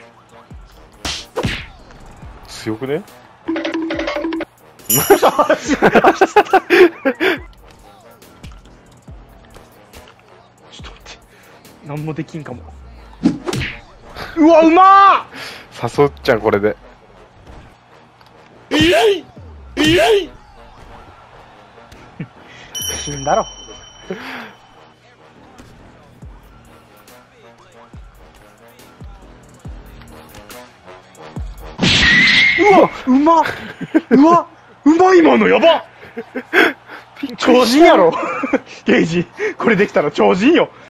強くね？ ちょっと待って何もできんかも。うわ、うま誘っちゃう、これで。 死んだろ。うわ、うまっ。うわ、うまいものやば。超人やろゲージ。これできたら超人よ。